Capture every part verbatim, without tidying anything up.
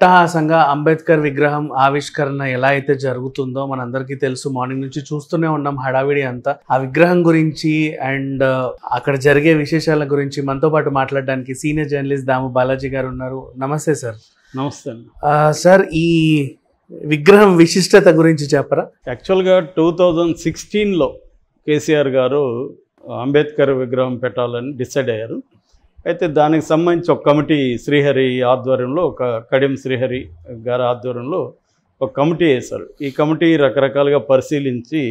అట్టహాసంగా అంబేద్కర్ విగ్రహం ఆవిష్కరణ ఎలా అయితే జరుగుతుందో మనందరికీ తెలుసు. మార్నింగ్ నుంచి చూస్తూనే ఉన్నాం హడావిడి అంతా. ఆ విగ్రహం గురించి అండ్ అక్కడ జరిగే విశేషాల గురించి మనతో పాటు మాట్లాడడానికి సీనియర్ జర్నలిస్ట్ దాము బాలాజీ గారు ఉన్నారు. నమస్తే సార్. నమస్తే సార్, ఈ విగ్రహం విశిష్టత గురించి చెప్పరా? యాక్చువల్గా టూ థౌజండ్ సిక్స్టీన్లో కేసీఆర్ గారు అంబేద్కర్ విగ్రహం పెట్టాలని డిసైడ్ అయ్యారు. అయితే దానికి సంబంధించి ఒక కమిటీ శ్రీహరి ఆధ్వర్యంలో, ఒక కడియం శ్రీహరి గారి ఆధ్వర్యంలో ఒక కమిటీ వేశారు. ఈ కమిటీ రకరకాలుగా పరిశీలించి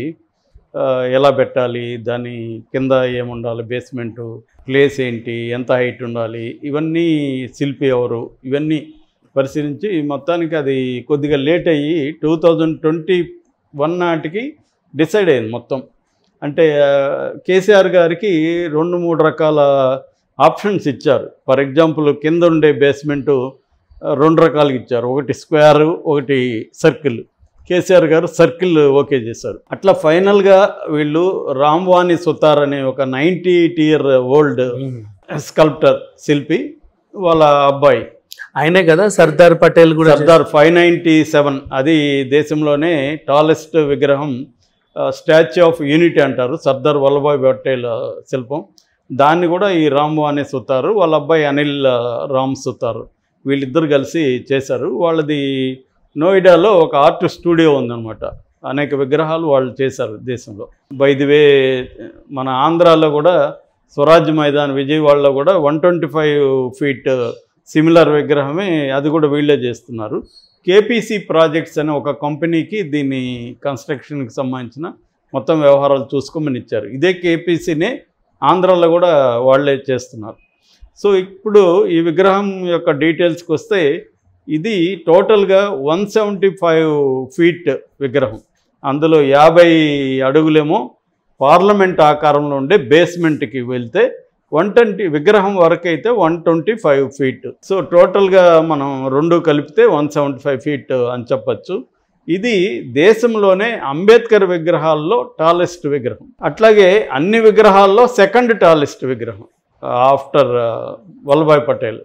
ఎలా పెట్టాలి, దాని కింద ఏముండాలి, బేస్మెంటు, ప్లేస్ ఏంటి, ఎంత హైట్ ఉండాలి, ఇవన్నీ శిల్పి ఎవరు, ఇవన్నీ పరిశీలించి మొత్తానికి అది కొద్దిగా లేట్ అయ్యి టూ థౌజండ్ ట్వంటీ వన్ నాటికి డిసైడ్ అయింది మొత్తం. అంటే కేసీఆర్ గారికి రెండు మూడు రకాల ఆప్షన్స్ ఇచ్చారు. ఫర్ ఎగ్జాంపుల్, కింద ఉండే బేస్మెంటు రెండు రకాలుగా ఇచ్చారు. ఒకటి స్క్వేర్, ఒకటి సర్కిల్. కేసీఆర్ గారు సర్కిల్ ఓకే చేశారు. అట్లా ఫైనల్గా వీళ్ళు రామ్వాణి సుతార్ అనే ఒక ninety eight year old sculptor శిల్పి వాళ్ళ అబ్బాయి, ఆయనే కదా సర్దార్ పటేల్ కూడా. సర్దార్ ఫైవ్ నైంటీ సెవెన్ అది దేశంలోనే టాలెస్ట్ విగ్రహం, స్టాచ్యూ ఆఫ్ యూనిటీ అంటారు, సర్దార్ వల్లభాయ్ పటేల్ శిల్పం. దాన్ని కూడా ఈ రామ్వాణి సుతారు వాళ్ళ అబ్బాయి అనిల్ రామ్ సుతారు వీళ్ళిద్దరు కలిసి చేశారు. వాళ్ళది నోయిడాలో ఒక ఆర్ట్ స్టూడియో ఉందన్నమాట. అనేక విగ్రహాలు వాళ్ళు చేశారు దేశంలో. బై ది వే, మన ఆంధ్రాలో కూడా స్వరాజ్ మైదాన్ విజయవాడలో కూడా one twenty five feet similar విగ్రహమే, అది కూడా వీళ్ళే చేస్తున్నారు. కేపీసీ ప్రాజెక్ట్స్ అనే ఒక కంపెనీకి దీన్ని కన్స్ట్రక్షన్కి సంబంధించిన మొత్తం వ్యవహారాలు చూసుకోమని ఇచ్చారు. ఇదే కేపీసీనే ఆంధ్రాలో కూడా వాళ్ళే చేస్తున్నారు. సో ఇప్పుడు ఈ విగ్రహం యొక్క డీటెయిల్స్కి వస్తే, ఇది టోటల్గా వన్ సెవెంటీ ఫైవ్ ఫీట్ విగ్రహం. అందులో యాభై అడుగులేమో పార్లమెంట్ ఆకారంలో ఉండే బేస్మెంట్కి వెళ్తే, వన్ ట్వంటీ విగ్రహం వరకు అయితే one twenty five feet. So టోటల్గా మనం రెండు కలిపితే వన్ సెవెంటీ ఫైవ్ ఫీట్ అని చెప్పచ్చు. ఇది దేశంలోనే అంబేద్కర్ విగ్రహాల్లో టాలెస్ట్ విగ్రహం. అట్లాగే అన్ని విగ్రహాల్లో సెకండ్ టాలెస్ట్ విగ్రహం ఆఫ్టర్ వల్లభాయ్ పటేల్.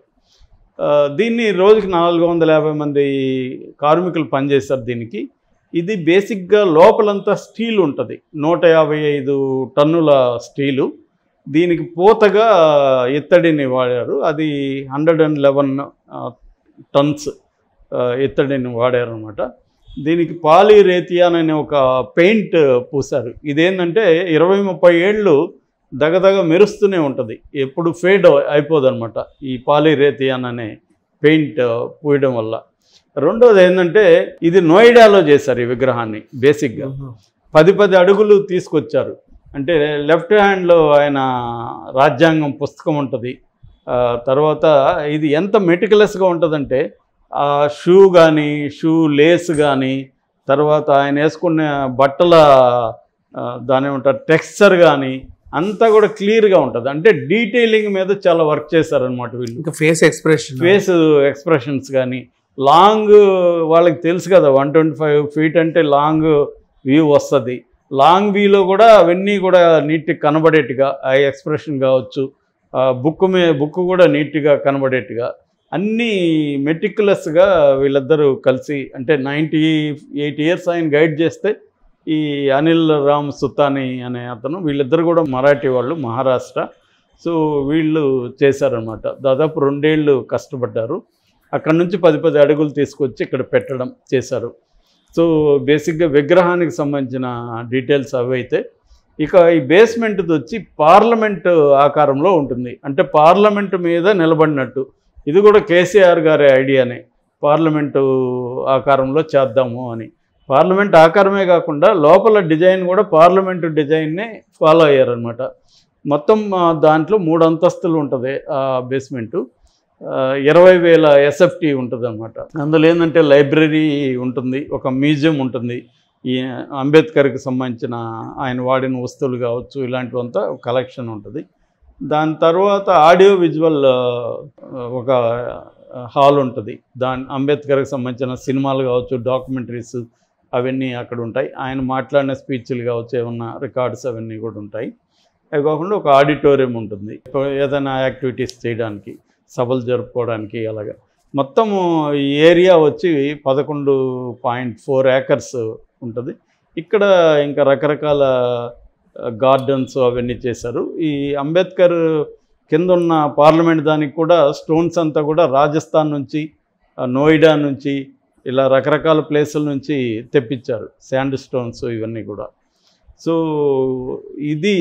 దీన్ని రోజుకి నాలుగు వందల యాభై మంది కార్మికులు పనిచేస్తారు దీనికి. ఇది బేసిక్గా లోపలంతా స్టీల్ ఉంటుంది, నూట యాభై ఐదు టన్నుల స్టీలు. దీనికి పూతగా ఇత్తడిని వాడారు, అది హండ్రెడ్ అండ్ లెవెన్ టన్స్ ఇత్తడిని వాడారు అనమాట. దీనికి పాలీరేథియాన్ అనే ఒక పెయింట్ పూసారు. ఇదేంటంటే ఇరవై ముప్పై ఏళ్ళు దగదగ మెరుస్తూనే ఉంటుంది, ఎప్పుడు ఫేడ్ అయిపోదు అనమాట ఈ పాలీరేథియాన్ అనే పెయింట్ పూయడం వల్ల. రెండోది ఏంటంటే, ఇది నోయిడాలో చేశారు ఈ విగ్రహాన్ని. బేసిక్గా పది పది అడుగులు తీసుకొచ్చారు. అంటే లెఫ్ట్ హ్యాండ్లో ఆయన రాజ్యాంగం పుస్తకం ఉంటుంది. తర్వాత ఇది ఎంత మెటికులస్గా ఉంటుందంటే, షూ కానీ, షూ లేస్ కానీ, తర్వాత ఆయన వేసుకున్న బట్టల దాని ఏమంటారు టెక్స్చర్ కానీ అంతా కూడా క్లియర్గా ఉంటుంది. అంటే డీటెయిలింగ్ మీద చాలా వర్క్ చేశారనమాట వీళ్ళు. ఇంకా ఫేస్ ఎక్స్ప్రెషన్ ఫేస్ ఎక్స్ప్రెషన్స్ కానీ, లాంగ్ వాళ్ళకి తెలుసు కదా, వన్ ట్వంటీ ఫైవ్ ఫీట్ అంటే లాంగ్ వ్యూ వస్తుంది. లాంగ్ వ్యూలో కూడా అవన్నీ కూడా నీట్గా కనబడేట్టుగా, ఆ ఎక్స్ప్రెషన్ కావచ్చు, బుక్ మే బుక్ కూడా నీట్గా కనబడేట్టుగా అన్నీ మెటిక్యులస్గా వీళ్ళిద్దరూ కలిసి, అంటే నైంటీ ఎయిట్ ఇయర్స్ ఆయన గైడ్ చేస్తే, ఈ అనిల్ రామ్ సుతాని అనే అతను, వీళ్ళిద్దరు కూడా మరాఠీ వాళ్ళు, మహారాష్ట్ర. సో వీళ్ళు చేశారనమాట. దాదాపు రెండేళ్ళు కష్టపడ్డారు. అక్కడ నుంచి పది పది అడుగులు తీసుకొచ్చి ఇక్కడ పెట్టడం చేశారు. సో బేసిక్గా విగ్రహానికి సంబంధించిన డీటెయిల్స్ అవి అయితే, ఇక ఈ బేస్మెంట్ది వచ్చి పార్లమెంటు ఆకారంలో ఉంటుంది. అంటే పార్లమెంటు మీద నిలబడినట్టు. ఇది కూడా కేసీఆర్ గారి ఐడియానే, పార్లమెంటు ఆకారంలో చేద్దాము అని. పార్లమెంట్ ఆకారమే కాకుండా లోపల డిజైన్ కూడా పార్లమెంటు డిజైన్నే ఫాలో అయ్యారనమాట. మొత్తం దాంట్లో మూడు అంతస్తులు ఉంటుంది ఆ బేస్మెంటు. ఇరవై వేల ఎస్ఎఫ్టీ ఉంటుంది అనమాట. అందులో ఏంటంటే లైబ్రరీ ఉంటుంది, ఒక మ్యూజియం ఉంటుంది, ఈ అంబేద్కర్కి సంబంధించిన ఆయన వాడిన వస్తువులు కావచ్చు, ఇలాంటివంతా కలెక్షన్ ఉంటుంది. దాని తర్వాత ఆడియో విజువల్ ఒక హాల్ ఉంటుంది. దాని అంబేద్కర్కి సంబంధించిన సినిమాలు కావచ్చు, డాక్యుమెంటరీస్ అవన్నీ అక్కడ ఉంటాయి. ఆయన మాట్లాడిన స్పీచ్లు కావచ్చు, ఏమన్నా రికార్డ్స్ అవన్నీ కూడా ఉంటాయి. అవి కాకుండా ఒక ఆడిటోరియం ఉంటుంది, ఏదైనా యాక్టివిటీస్ చేయడానికి, సభలు జరుపుకోవడానికి అలాగా. మొత్తము ఈ ఏరియా వచ్చి పదకొండు పాయింట్ ఫోర్ ఏకర్స్ ఉంటుంది. ఇక్కడ ఇంకా రకరకాల గార్డెన్స్ అవన్నీ చేశారు. ఈ అంబేద్కర్ కింద ఉన్న పార్లమెంట్ దానికి కూడా స్టోన్స్ అంతా కూడా రాజస్థాన్ నుంచి, నోయిడా నుంచి, ఇలా రకరకాల ప్లేసుల నుంచి తెప్పించారు, శాండ్ స్టోన్స్ ఇవన్నీ కూడా. సో ఇది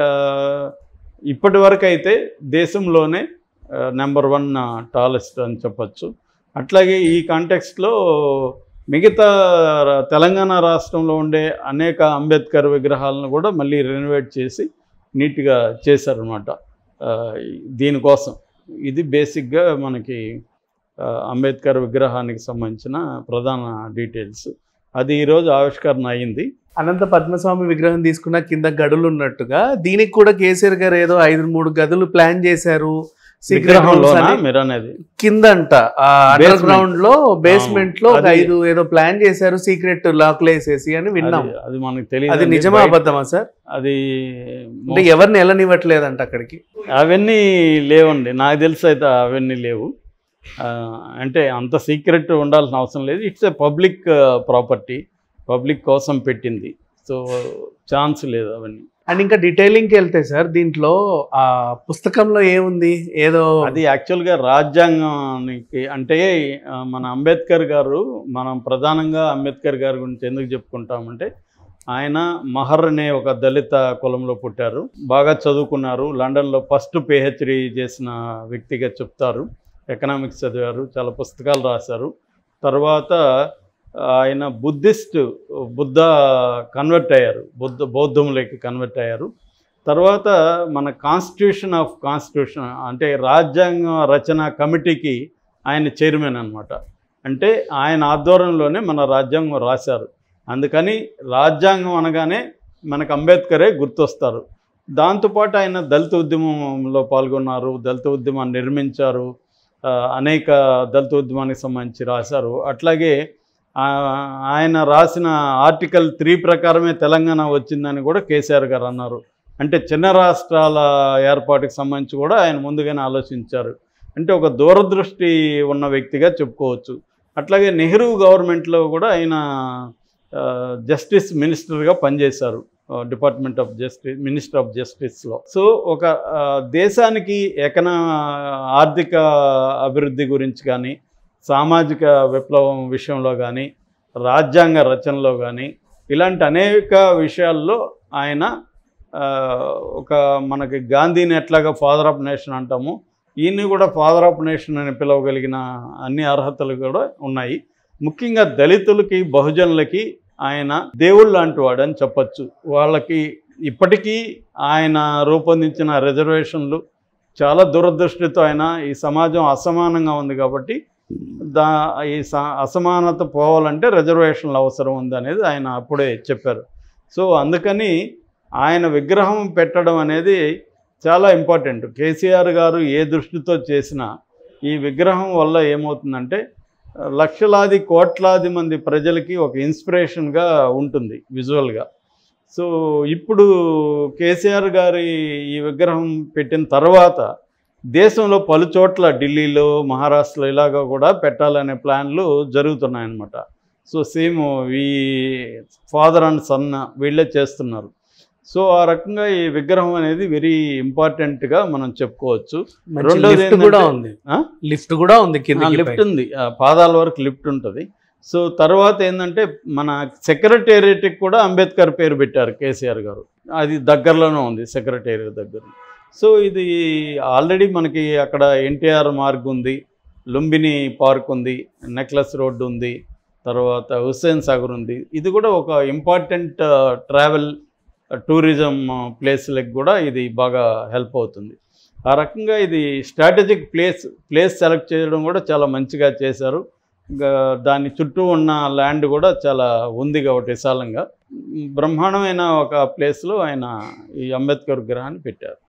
ఇప్పటి వరకు అయితే దేశంలోనే నెంబర్ వన్ టాలెస్ట్ అని చెప్పచ్చు. అట్లాగే ఈ కాంటెక్స్ట్లో మిగతా తెలంగాణ రాష్ట్రంలో ఉండే అనేక అంబేద్కర్ విగ్రహాలను కూడా మళ్ళీ రెనోవేట్ చేసి నీట్గా చేశారనమాట దీనికోసం. ఇది బేసిక్గా మనకి అంబేద్కర్ విగ్రహానికి సంబంధించిన ప్రధాన డీటెయిల్స్. అది ఈరోజు ఆవిష్కరణ అయింది. అనంత పద్మస్వామి విగ్రహం తీసుకున్న కింద గడులు ఉన్నట్టుగా దీనికి కూడా కేసీఆర్ గారు ఏదో ఐదు మూడు గదులు ప్లాన్ చేశారు మీరు అనేది. కిందంట అండర్ గ్రౌండ్ లో బేస్మెంట్ లో ఐదు ఏదో ప్లాన్ చేశారు సీక్రెట్ లాక్లు వేసేసి అని విన్నాం. అది మనకు తెలియదు, అది నిజమా అబద్ధమా సార్? అది అంటే ఎవరిని వెళ్ళనివ్వట్లేదంట అక్కడికి. అవన్నీ లేవండి, నాకు తెలుసు అయితే అవన్నీ లేవు. అంటే అంత సీక్రెట్ ఉండాల్సిన అవసరం లేదు. It's a public property, public కోసం పెట్టింది. సో ఛాన్స్ లేదు అవన్నీ. అండ్ ఇంకా డీటెయిలింగ్కి వెళ్తే సార్ దీంట్లో ఆ పుస్తకంలో ఏముంది? ఏదో అది యాక్చువల్గా రాజ్యాంగానికి, అంటే మన అంబేద్కర్ గారు, మనం ప్రధానంగా అంబేద్కర్ గారి గురించి ఎందుకు చెప్పుకుంటామంటే ఆయన మహర్ అనే ఒక దళిత కులంలో పుట్టారు, బాగా చదువుకున్నారు, లండన్లో ఫస్ట్ పిహెచ్డి చేసిన వ్యక్తిగా చెప్తారు, ఎకనామిక్స్ చదివారు, చాలా పుస్తకాలు రాశారు. తర్వాత ఆయన బుద్ధిస్ట్, బుద్ధ కన్వర్ట్ అయ్యారు, బుద్ధ బౌద్ధంలోకి కన్వర్ట్ అయ్యారు. తర్వాత మన కాన్స్టిట్యూషన్ ఆఫ్ కాన్స్టిట్యూషన్ అంటే రాజ్యాంగ రచన కమిటీకి ఆయన చైర్మన్ అనమాట. అంటే ఆయన ఆధ్వర్యంలోనే మన రాజ్యాంగం రాశారు. అందుకని రాజ్యాంగం అనగానే మనకు అంబేద్కరే గుర్తొస్తారు. దాంతోపాటు ఆయన దళిత ఉద్యమంలో పాల్గొన్నారు, దళిత ఉద్యమాన్ని నిర్మించారు, అనేక దళిత ఉద్యమానికి సంబంధించి రాశారు. అట్లాగే ఆయన రాసిన ఆర్టికల్ త్రీ ప్రకారమే తెలంగాణ వచ్చిందని కూడా కేసీఆర్ గారు అన్నారు. అంటే చిన్న రాష్ట్రాల ఏర్పాటుకి సంబంధించి కూడా ఆయన ముందుగానే ఆలోచించారు. అంటే ఒక దూరదృష్టి ఉన్న వ్యక్తిగా చెప్పుకోవచ్చు. అట్లాగే నెహ్రూ గవర్నమెంట్లో కూడా ఆయన జస్టిస్ మినిస్టర్గా పనిచేశారు, department of justice, minister of జస్టిస్లో. సో ఒక దేశానికి ఎకనా ఆర్థిక అభివృద్ధి గురించి కానీ, సామాజిక విప్లవం విషయంలో కానీ, రాజ్యాంగ రచనలో కానీ, ఇలాంటి అనేక విషయాల్లో ఆయన ఒక మనకి గాంధీని ఎట్లాగా ఫాదర్ ఆఫ్ నేషన్ అంటాము, ఈయన్ని కూడా ఫాదర్ ఆఫ్ నేషన్ అని పిలవగలిగిన అన్ని అర్హతలు కూడా ఉన్నాయి. ముఖ్యంగా దళితులకి, బహుజనులకి ఆయన దేవుళ్ళు లాంటి వాడని చెప్పచ్చు. వాళ్ళకి ఇప్పటికీ ఆయన రూపొందించిన రిజర్వేషన్లు చాలా దురదృష్టితో ఆయన ఈ సమాజం అసమానంగా ఉంది కాబట్టి దా ఈ అసమానత పోవాలంటే రిజర్వేషన్లు అవసరం ఉంది అనేది ఆయన అప్పుడే చెప్పారు. సో అందుకని ఆయన విగ్రహం పెట్టడం అనేది చాలా ఇంపార్టెంట్. కేసీఆర్ గారు ఏ దృష్టితో చేసినా ఈ విగ్రహం వల్ల ఏమవుతుందంటే లక్షలాది కోట్లాది మంది ప్రజలకి ఒక ఇన్స్పిరేషన్గా ఉంటుంది విజువల్గా. సో ఇప్పుడు కేసీఆర్ గారి ఈ విగ్రహం పెట్టిన తర్వాత దేశంలో పలు చోట్ల ఢిల్లీలో, మహారాష్ట్రలో ఇలాగ కూడా పెట్టాలనే ప్లాన్లు జరుగుతున్నాయన్నమాట. సో సేమ్ ఈ ఫాదర్ అండ్ సన్ వీళ్ళే చేస్తున్నారు. సో ఆ రకంగా ఈ విగ్రహం అనేది వెరీ ఇంపార్టెంట్గా మనం చెప్పుకోవచ్చు. రెండోది కూడా ఉంది, లిఫ్ట్ కూడా ఉంది, లిఫ్ట్ ఉంది, పాదాల వరకు లిఫ్ట్ ఉంటుంది. సో తర్వాత ఏంటంటే మన సెక్రటేరియట్కి కూడా అంబేద్కర్ పేరు పెట్టారు కేసీఆర్ గారు. అది దగ్గరలోనే ఉంది, సెక్రటేరియట్ దగ్గర. సో ఇది ఆల్రెడీ మనకి అక్కడ ఎన్టీఆర్ మార్గ్ ఉంది, లుంబిని పార్క్ ఉంది, నెక్లెస్ రోడ్డు ఉంది, తర్వాత హుస్సేన్ సాగర్ ఉంది. ఇది కూడా ఒక ఇంపార్టెంట్ ట్రావెల్ టూరిజం ప్లేస్లకు కూడా ఇది బాగా హెల్ప్ అవుతుంది. ఆ రకంగా ఇది స్ట్రాటజిక్ ప్లేస్ ప్లేస్ సెలెక్ట్ చేయడం కూడా చాలా మంచిగా చేశారు. దాని చుట్టూ ఉన్న ల్యాండ్ కూడా చాలా ఉంది కాబట్టి విశాలంగా బ్రహ్మాండమైన ఒక ప్లేస్లో ఆయన ఈ అంబేద్కర్ విగ్రహాన్ని పెట్టారు.